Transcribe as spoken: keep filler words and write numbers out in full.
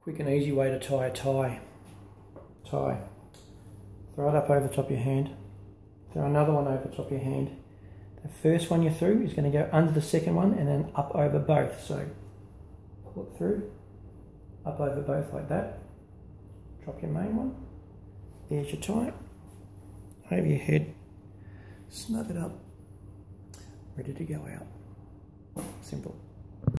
quick and easy way to tie a tie. Tie. Throw it up over the top of your hand. Throw another one over the top of your hand. The first one you're through is going to go under the second one and then up over both. So pull it through, up over both like that. Drop your main one. There's your tie. Over your head. Snug it up. Ready to go out. Simple.